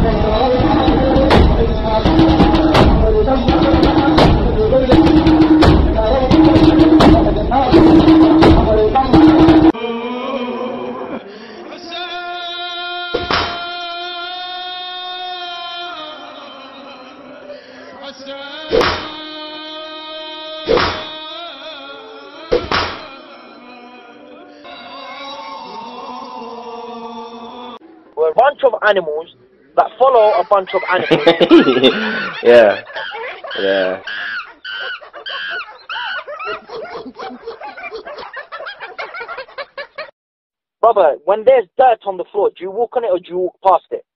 We're a bunch of animals that follow a bunch of animals. Yeah, yeah. Brother, when there's dirt on the floor, do you walk on it or do you walk past it?